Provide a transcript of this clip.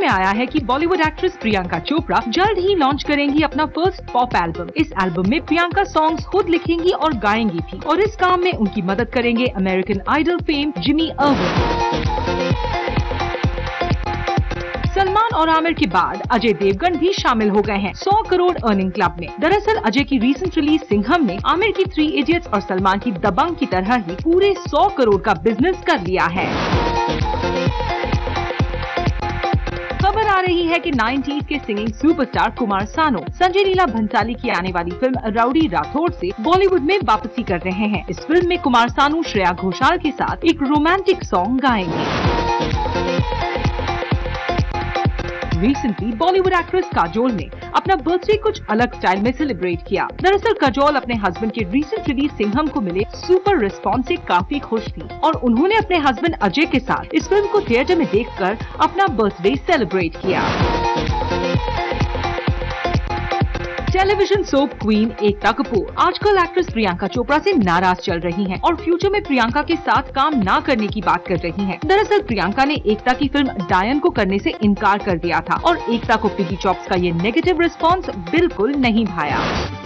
में आया है कि बॉलीवुड एक्ट्रेस प्रियंका चोपड़ा जल्द ही लॉन्च करेंगी अपना फर्स्ट पॉप एल्बम। इस एल्बम में प्रियंका सॉन्ग्स खुद लिखेंगी और गाएंगी भी, और इस काम में उनकी मदद करेंगे American Idol fame Jimmy Irwin. Salman और आमिर के बाद अजय देवगन भी शामिल हो गए हैं 100 करोड़ अर्निंग क्लब में। दरअसल अजय की रीसेंट रिलीज सिंघम ने आमिर की 3 इडियट्स और सलमान की दबंग की तरह ही पूरे 100 करोड़ का बिजनेस कर लिया है। खबर आ रही है कि 90s के सिंगिंग सुपरस्टार कुमार सानू संजय लीला भंसाली की आने वाली फिल्म राउडी राठौड़ से बॉलीवुड में वापसी कर रहे हैं। इस फिल्म में कुमार सानू श्रेया घोषाल के साथ एक रोमांटिक सॉन्ग गाएंगे। रिसेंटली बॉलीवुड एक्ट्रेस काजोल ने अपना बर्थडे कुछ अलग स्टाइल में सेलिब्रेट किया। दरअसल काजोल अपने हस्बैंड के रिसेंट रिलीज सिंघम को मिले सुपर रिस्पॉन्स से काफी खुश थी और उन्होंने अपने हस्बैंड अजय के साथ इस फिल्म को थिएटर में देखकर अपना बर्थडे सेलिब्रेट किया। Television soap queen Ekta Kapoor आजकल एक्ट्रेस प्रियंका चोपड़ा से नाराज चल रही हैं और फ्यूचर में प्रियंका के साथ काम न करने की बात कर रही हैं। दरअसल प्रियंका ने एकता की फिल्म डायन को करने से इनकार कर दिया था और एकता को पिगी चॉप्स का ये नेगेटिव रिस्पॉन्स बिल्कुल नहीं भाया।